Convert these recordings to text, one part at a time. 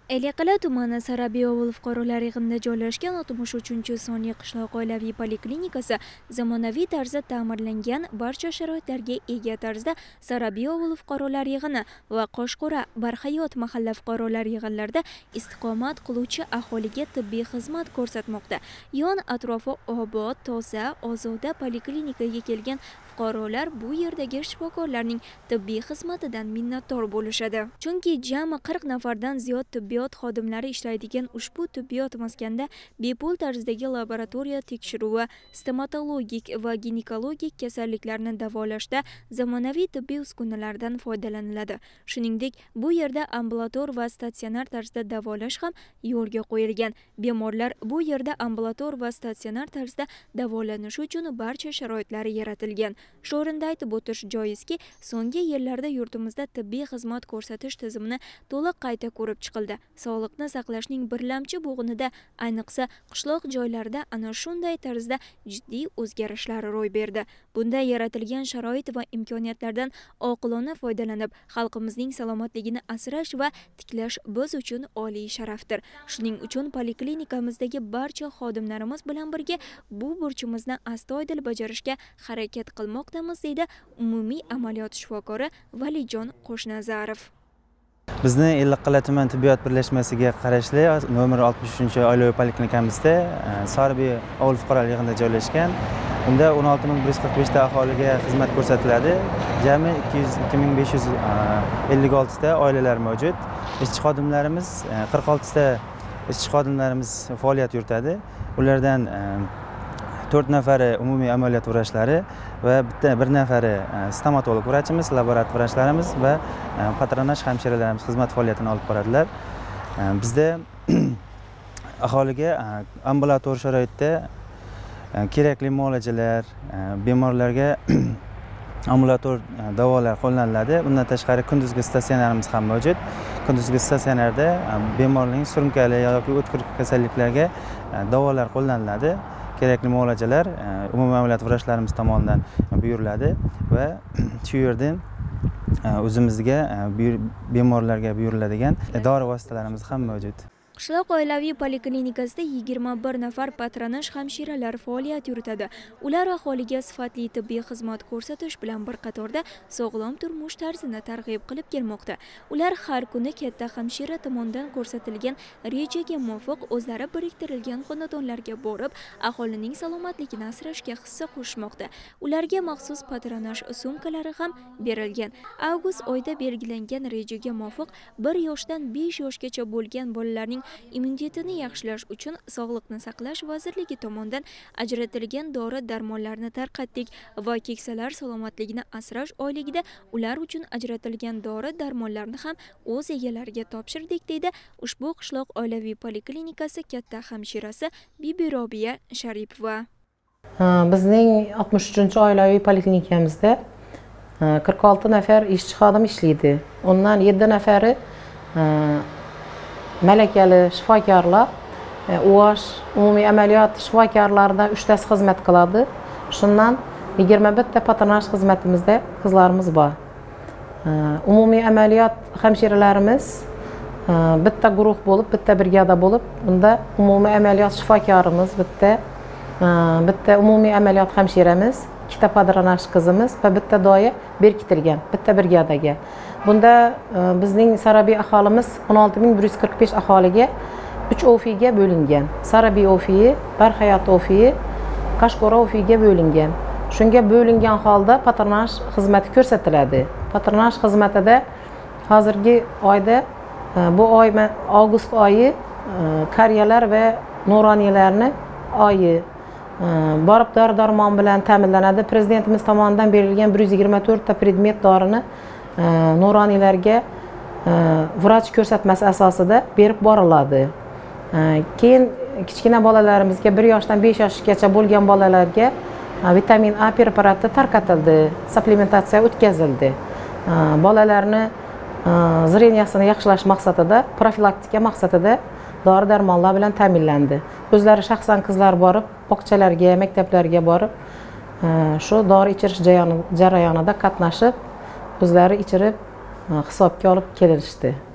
Elaqala tumani Sarabiy ovul fuqarolar yig'inida joylashgan 63-sonli qishloq oilaviy poliklinikasi zamonaviy tarzda ta'mirlangan, barcha sharoitlarga ega tarzda Sarabiy ovul fuqarolar yig'ini va Qo'shqo'ra Barhayot mahalla fuqarolar yig'inlarida istiqomat qiluvchi aholiga tibbiy xizmat ko'rsatmoqda. Yon atrofi obod, toza, ozoda poliklinikaga kelgan fuqarolar bu yerdagi shifokorlarning tibbiy xizmatidan minnatdor bo'lishadi. Chunki jami 40 nafardan ziyod tibbiyot xodimlari ishlaydigan ushbu tibbiyot maskanda bepul tarzdagi laboratoriya tekshiruvi, stomatologik va ginekologik kasalliklarni davolashda zamonaviy tibbiy uskunalardan foydalaniladi. Shuningdek, bu yerda ambulator va statsionar tarzda davolash ham yo'lga qo'yilgan. Bemorlar bu yerda ambulator va statsionar tarzda davolanishi uchun barcha sharoitlar yaratilgan. Shu o'rinda aytib o'tish joizki, so'nggi yillarda yurtimizda tibbiy xizmat ko'rsatish tizimini to'liq qayta ko'rib chiqildi. Sog'liqni saqlashning birlamchi bo'g'inida, ayniqsa qishloq joylarda ana shunday tarzda jiddiy o'zgarishlar ro'y berdi. Bunda yaratilgan sharoit va imkoniyatlardan oqilona foydalanib, xalqimizning salomatligini asrash va tiklash biz uchun oliy sharafdir. Shuning uchun poliklinikamizdagi barcha xodimlarimiz bilan birga bu burchimizni astoydil bajarishga harakat qilmoqdamiz, deydi umumiy amaliyot shifokori Valijon Qo'shnazarov. Bizni Elaqala tuman tibbiyot birlashmasiga qarashli nomer 63-oilaviy poliklinikamizda Sarabiy ovul fuqarolar yig'inida joylashgan. Unda 16145 ta aholiga xizmat ko'rsatiladi. Jami 2556 ta oilalar mavjud. Ishchi xodimlarimiz 46 ta ishchi xodimlarimiz faoliyat yuritadi. Ulardan 4 nafari umumiy amaliyot vrachlari va bir nafari stomatolog vrachimiz, laborator vrachlarimiz va patronaj hamshiralarimiz xizmat faoliyatini olib boradilar. Bizda aholiga ambulator sharoitda kerakli muolajalar, bemorlarga ambulator davolar qo'llaniladi. Bundan tashqari kunduzgi statsionarimiz ham mavjud. Kunduzgi statsionarda bemorning surunkali yoki o'tkir kasalliklarga davolar qo'llaniladi. Kerakli muolajalar umumiy amaliyot vrachlarimiz tomonidan buyuriladi va shu yerdan o'zimizga bemorlarga buyuriladigan dori vositalarimiz ham mavjud. Qishloq oilaviy poliklinikasida 21 nafar patronaj hamshiralar faoliyat yuritadi. Ular aholiga sifatli tibbiy xizmat ko'rsatish bilan bir qatorda sog'lom turmush tarzini targ'ib qilib kelmoqda. Ular har kuni katta hamshira tomonidan ko'rsatilgan rejaga muvofiq o'zlari biriktirilgan xonadonlarga borib, aholining salomatligini asrashga hissa qo'shmoqda. Ularga maxsus patronaj sumkalari ham berilgan. Avgust oyida belgilangan rejaga muvofiq 1 yoshdan 5 yoshgacha bo'lgan bolalarning immunitetini yaxshilash uchun Sog'liqni saqlash vazirligi tomonidan ajratilgan dori-darmonlarni tarqatdik va keksalar salomatligini asrash oyligida ular uchun ajratilgan dori-darmonlarni ham o'z egalariga topshirdik, deydi ushbu qishloq oilaviy poliklinikasi katta hamshirasi Bibi Robiya Sharipova. Bizning 63-oilaviy poliklinikamizda 46 nafar ishchi xodim ishlaydi. Undan 7 nafari malakali shifokorlar, UASH umumiy amaliyot shifokorlaridan 3 tasi xizmat qiladi. Shundan 21 ta patronaj xizmatimizda qizlarimiz bor. Umumiy amaliyot hamshiralarimiz bitta guruh bo'lib, bitta brigada bo'lib, unda umumiy amaliyot shifokorimiz bitta umumiy amaliyot hamshiramiz, 2 ta patronaj qizimiz va bitta doya berkitilgan, bitta brigadaga. Bunda bizning Sarabiy aholimiz 16145 aholiga 3 ofiga bo'lingan. Sarabiy ofiyi, Barhayot ofiyi, Qo'shqo'ra ofiga bo'lingan. Shunga bo'lingan holda patronaj xizmati ko'rsatiladi. Patronaj xizmatida hozirgi oyda bu oy avgust oyi qariyalar va nuroniylarni oyi borib dori-darmon bilan ta'minlanadi. Prezidentimiz tomonidan berilgan 124 ta predmet dorini nuroniylarga vrach ko'rsatmasi asosida berib boriladi. Keyin kichkina bolalarimizga 1 yoshdan 5 yoshgacha bo'lgan bolalarga vitamin A preparati tarqatildi, supplementatsiya o'tkazildi. Bolalarni zreniyasini yaxshilash maqsadida, profilaktika maqsadida dori-darmonlar bilan ta'minlandi. O'zlari shaxsan qizlar borib, bog'chalarga, maktablarga borib, shu dori ichirish jarayonida qatnashib, o'zlari ichirib hisobga olib kelishdi.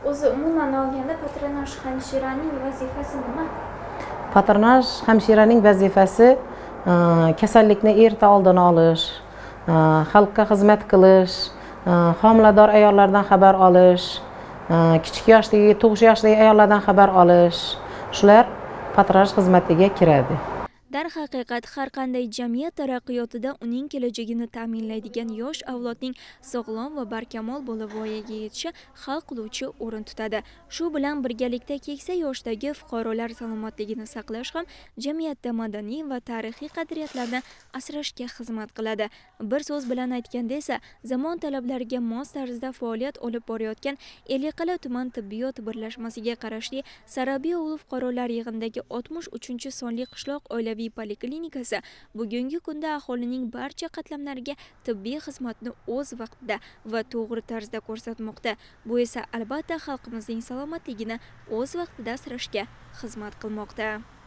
O'zi umuman olganda patronaj hamshiraning vazifasi nima? Patronaj hamshiraning vazifasi kasallikni erta oldini olish, xalqqa xizmat qilish, homilador ayollardan xabar olish, kichik yoshdagi, tug'ish yoshidagi ayollardan xabar olish, shular patronaj xizmatiga kiradi. Darhaqiqat har qanday jamiyat taraqqiyotida uning kelajagini ta'minlaydigan yosh avlodning sog'lom va barkamol bo'lib voyaga yetishi hal qiluvchi o'rin tutadi. Shu bilan birgalikda keksa yoshdagi fuqarolar salomatligini saqlash ham jamiyatda madaniy va tarixiy qadriyatlarni asrashga xizmat qiladi. Bir so'z bilan aytganda esa, zamon talablariga mos tarzda faoliyat olib borayotgan Ellikqal'a tuman tibbiyot birlashmasiga qarashli Sarabiya ovuli fuqarolar yig'inidagi 63 sonli qishloq oilaviy poliklinikasi bugungi kunda aholining barcha qatlamlariga tibbiy xizmatni o'z vaqtida va to'g'ri tarzda ko'rsatmoqda. Bu esa albatta xalqimizning salomatligini o'z vaqtida asrashga xizmat qilmoqda.